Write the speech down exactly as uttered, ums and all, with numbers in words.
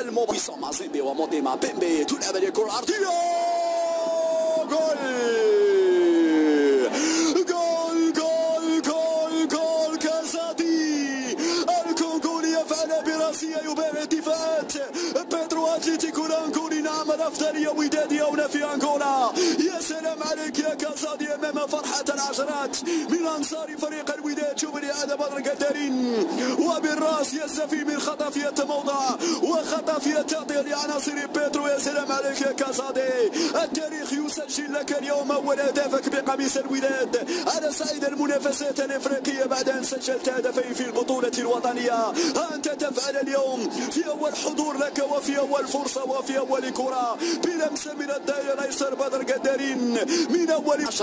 المبيصة مع زيمبي وموطي مع بيمبي تلعب هذه الكرة العرضية. جول جول جول جول جول كازادي الكونغولي يفعل براسية يباع دفاعات بيدرو اتلتيكو الانغولي. نعم الافضلية ودادية هنا في انغولا. يا سلام عليك يا كازادي امام فرحة العشرات من انصار فريق الوداد. شوف الاعادة بدر قدارين وبالراس يستفي من خطافية موضع وخطافية تعطي لعناصر بيدرو. يا سلام عليك يا كازادي. التاريخ يسجل لك اليوم اول هدفك بقميص الوداد على صعيد المنافسات الافريقية بعد ان سجلت هدفين في البطولة الوطنية. انت تفعل اليوم في اول حضور لك وفي اول فرصة وفي اول كرة بلمسة من الدائرة الايسر بدر قدارين من اول